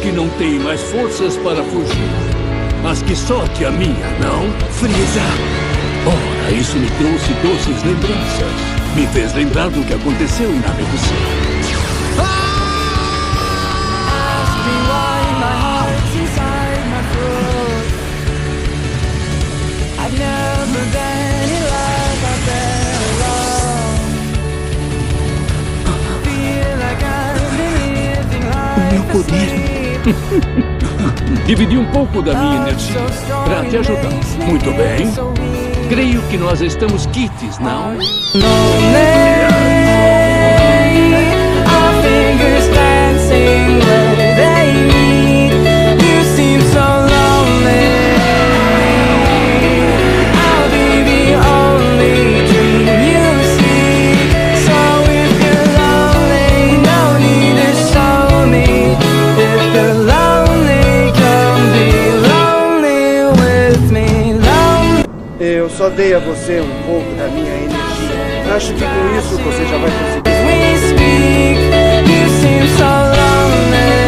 que não tem mais forças para fugir. Mas que sorte a minha, não? Frieza! Ora, isso me trouxe doces lembranças. Me fez lembrar do que aconteceu em Namekusei. O meu poder. Dividi um pouco da minha energia para te ajudar. Muito bem. Creio que nós estamos quites, não? Eu só dei a você um pouco da minha energia. Acho que com isso você já vai conseguir.